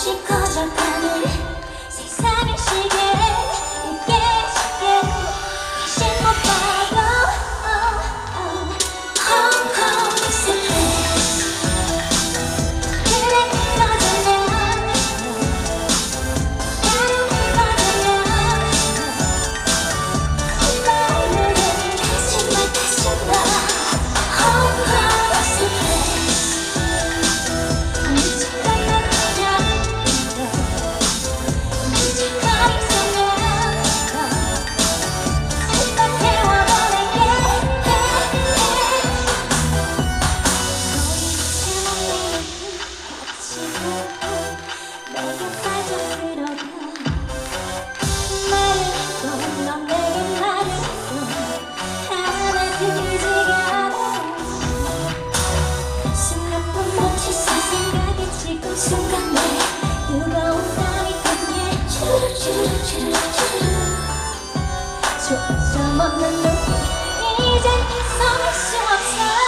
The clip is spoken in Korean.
조금씩 커져가는 세상의 시계 이게 쉽게 다시 못 봐도 Home is a place 그래 꺼져면 나를 꺼져면 콧바람을 다시 봐 다시 봐 Home is a place 순간에 뜨거운 땀이 땀에 주르주르주르주르 조점 없는 눈 이젠 숨을 수 없어